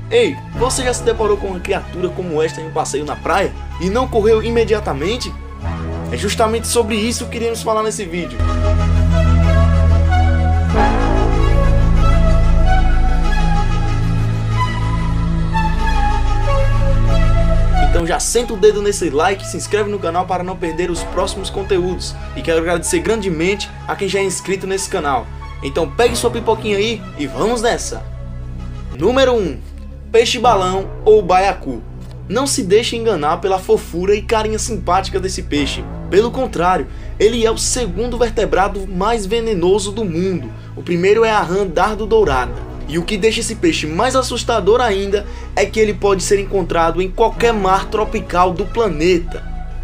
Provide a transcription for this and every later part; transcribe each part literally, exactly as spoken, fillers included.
Ei, você já se deparou com uma criatura como esta em um passeio na praia e não correu imediatamente? É justamente sobre isso que iremos falar nesse vídeo. Então já senta o dedo nesse like, se inscreve no canal para não perder os próximos conteúdos. E quero agradecer grandemente a quem já é inscrito nesse canal. Então pegue sua pipoquinha aí e vamos nessa! Número um. Peixe-balão ou baiacu. Não se deixe enganar pela fofura e carinha simpática desse peixe. Pelo contrário, ele é o segundo vertebrado mais venenoso do mundo. O primeiro é a rã dardo-dourada. E o que deixa esse peixe mais assustador ainda é que ele pode ser encontrado em qualquer mar tropical do planeta.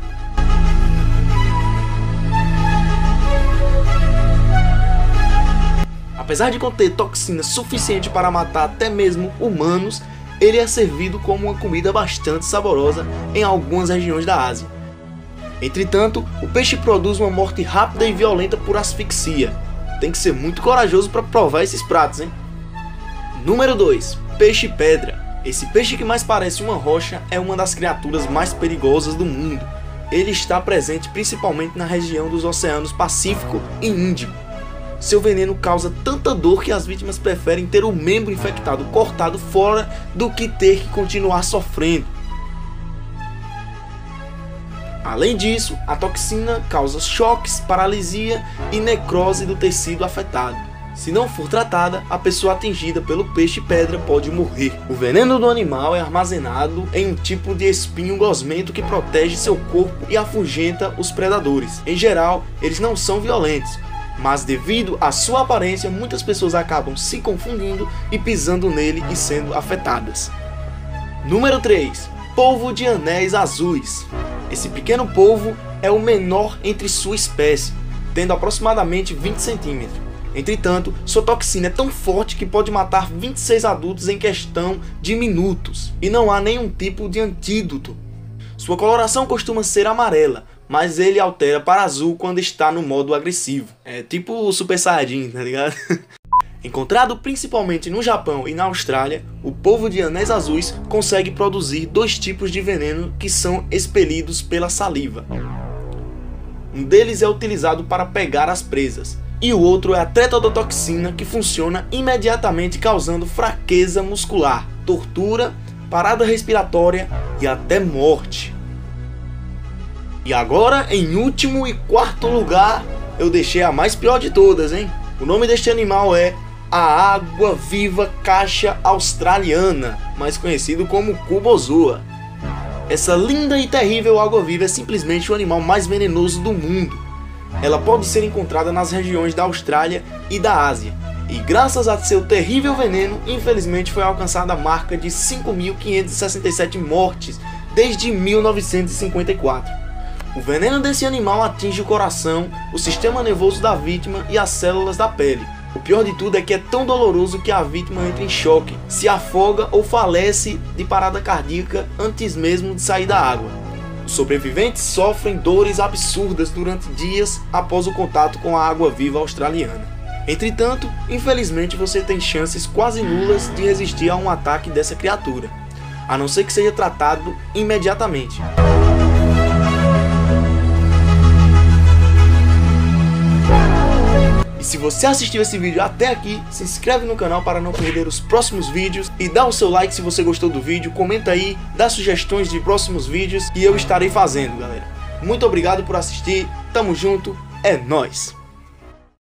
Apesar de conter toxina suficiente para matar até mesmo humanos, ele é servido como uma comida bastante saborosa em algumas regiões da Ásia. Entretanto, o peixe produz uma morte rápida e violenta por asfixia. Tem que ser muito corajoso para provar esses pratos, hein? Número dois. Peixe-pedra. Esse peixe que mais parece uma rocha é uma das criaturas mais perigosas do mundo. Ele está presente principalmente na região dos oceanos Pacífico e Índico. Seu veneno causa tanta dor que as vítimas preferem ter o membro infectado cortado fora do que ter que continuar sofrendo. Além disso, a toxina causa choques, paralisia e necrose do tecido afetado. Se não for tratada, a pessoa atingida pelo peixe-pedra pode morrer. O veneno do animal é armazenado em um tipo de espinho gosmento que protege seu corpo e afugenta os predadores. Em geral, eles não são violentos, mas devido à sua aparência, muitas pessoas acabam se confundindo e pisando nele e sendo afetadas. Número três. Polvo de anéis azuis. Esse pequeno polvo é o menor entre sua espécie, tendo aproximadamente vinte centímetros. Entretanto, sua toxina é tão forte que pode matar vinte e seis adultos em questão de minutos, e não há nenhum tipo de antídoto. Sua coloração costuma ser amarela, mas ele altera para azul quando está no modo agressivo. É tipo o Super Saiyajin, tá ligado? Encontrado principalmente no Japão e na Austrália, o polvo de anéis azuis consegue produzir dois tipos de veneno que são expelidos pela saliva. Um deles é utilizado para pegar as presas, e o outro é a tetrodotoxina, que funciona imediatamente causando fraqueza muscular, tortura, parada respiratória e até morte. E agora, em último e quarto lugar, eu deixei a mais pior de todas, hein? O nome deste animal é a água-viva caixa australiana, mais conhecido como cubozoa. Essa linda e terrível água-viva é simplesmente o animal mais venenoso do mundo. Ela pode ser encontrada nas regiões da Austrália e da Ásia, e graças a seu terrível veneno, infelizmente foi alcançada a marca de cinco mil quinhentas e sessenta e sete mortes desde mil novecentos e cinquenta e quatro. O veneno desse animal atinge o coração, o sistema nervoso da vítima e as células da pele. O pior de tudo é que é tão doloroso que a vítima entra em choque, se afoga ou falece de parada cardíaca antes mesmo de sair da água. Os sobreviventes sofrem dores absurdas durante dias após o contato com a água-viva australiana. Entretanto, infelizmente você tem chances quase nulas de resistir a um ataque dessa criatura, a não ser que seja tratado imediatamente. E se você assistiu esse vídeo até aqui, se inscreve no canal para não perder os próximos vídeos e dá o seu like se você gostou do vídeo, comenta aí, dá sugestões de próximos vídeos e eu estarei fazendo, galera. Muito obrigado por assistir, tamo junto, é nóis!